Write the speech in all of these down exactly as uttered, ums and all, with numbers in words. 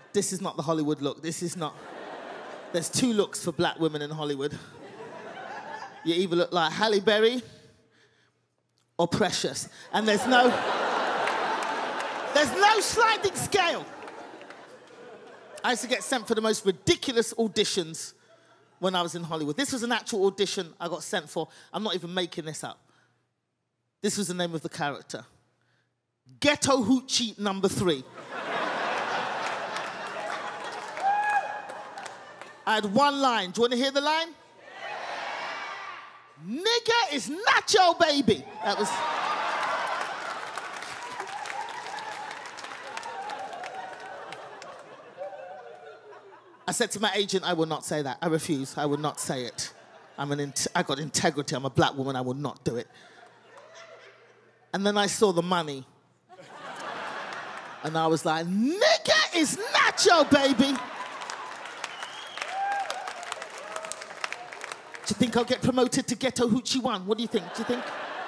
This is not the Hollywood look. This is not. There's two looks for black women in Hollywood. You either look like Halle Berry or Precious. And there's no, there's no sliding scale. I used to get sent for the most ridiculous auditions when I was in Hollywood. This was an actual audition I got sent for. I'm not even making this up. This was the name of the character. Ghetto Hoochie number three. I had one line. Do you want to hear the line? Yeah. Nigga is not your baby. That was... I said to my agent, I will not say that. I refuse. I will not say it. I'm an int I got integrity. I'm a black woman. I will not do it. And then I saw the money. And I was like, nigga is not your baby. Do you think I'll get promoted to Ghetto Hoochie one? What do you think? Do you think?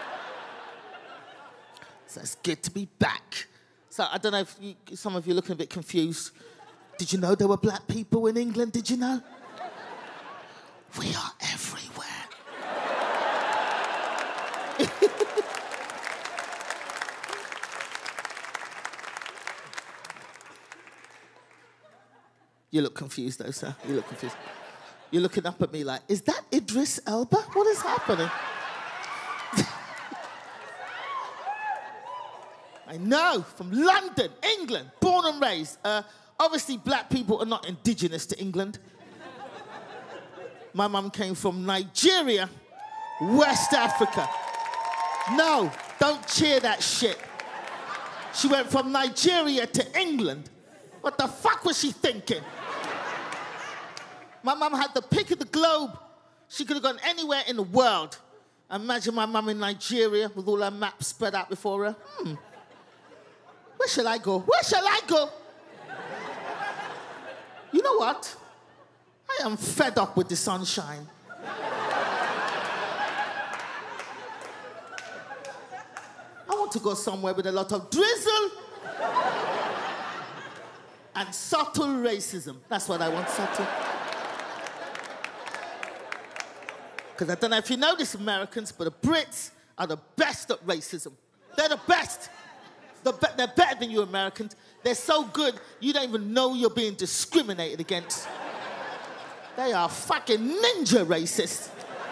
So it's good to be back. So I don't know if you, some of you are looking a bit confused. Did you know there were black people in England? Did you know? We are everywhere. You look confused though, sir. You look confused. You're looking up at me like, is that Idris Elba? What is happening? I know, from London, England, born and raised. Uh, obviously, black people are not indigenous to England. My mum came from Nigeria, West Africa. No, don't cheer that shit. She went from Nigeria to England. What the fuck was she thinking? My mum had the pick of the globe. She could have gone anywhere in the world. Imagine my mum in Nigeria with all her maps spread out before her. Hmm. Where shall I go? Where shall I go? You know what? I am fed up with the sunshine. I want to go somewhere with a lot of drizzle and subtle racism. That's what I want, subtle. Because I don't know if you know this, Americans, but the Brits are the best at racism. They're the best. They're, be they're better than you Americans. They're so good, you don't even know you're being discriminated against. They are fucking ninja racists.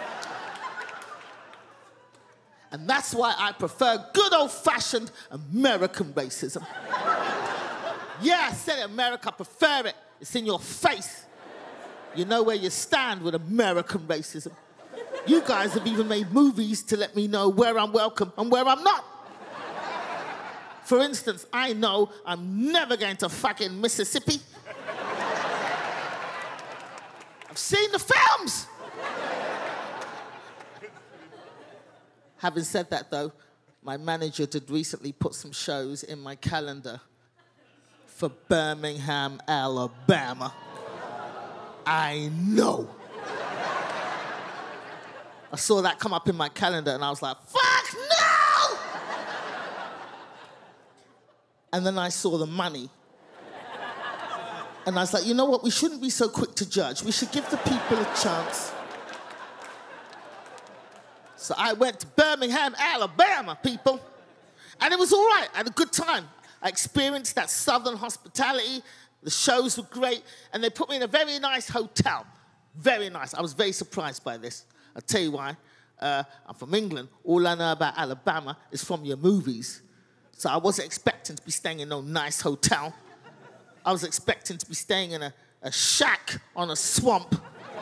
And that's why I prefer good old-fashioned American racism. Yeah, I said it, America, I prefer it. It's in your face. You know where you stand with American racism. You guys have even made movies to let me know where I'm welcome and where I'm not. For instance, I know I'm never going to fucking Mississippi. I've seen the films. Having said that, though, my manager did recently put some shows in my calendar for Birmingham, Alabama. I know. I saw that come up in my calendar and I was like, fuck no! And then I saw the money. And I was like, you know what? We shouldn't be so quick to judge. We should give the people a chance. So I went to Birmingham, Alabama, people. And it was all right. I had a good time. I experienced that southern hospitality. The shows were great. And they put me in a very nice hotel. Very nice. I was very surprised by this. I'll tell you why. Uh, I'm from England. All I know about Alabama is from your movies. So I wasn't expecting to be staying in no nice hotel. I was expecting to be staying in a, a shack on a swamp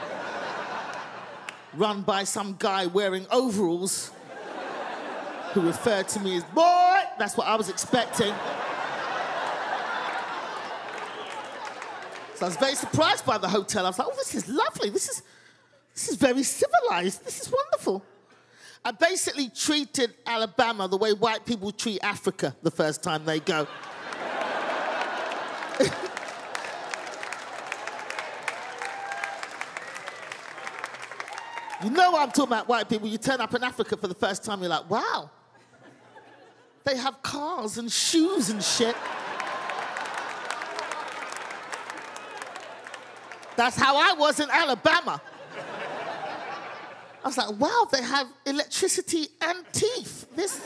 run by some guy wearing overalls who referred to me as boy. That's what I was expecting. So I was very surprised by the hotel. I was like, oh, this is lovely. This is, this is very civilized. This is wonderful. I basically treated Alabama the way white people treat Africa the first time they go. You know what I'm talking about, white people. You turn up in Africa for the first time, you're like, wow. They have cars and shoes and shit. That's how I was in Alabama. I was like, wow, they have electricity and teeth. This.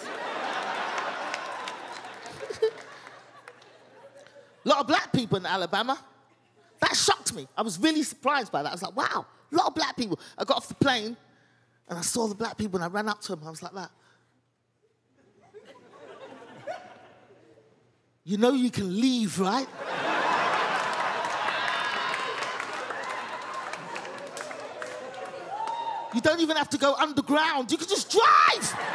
A lot of black people in Alabama. That shocked me. I was really surprised by that. I was like, wow, a lot of black people. I got off the plane and I saw the black people and I ran up to them. I was like that. You know you can leave, right? You don't even have to go underground. You can just drive.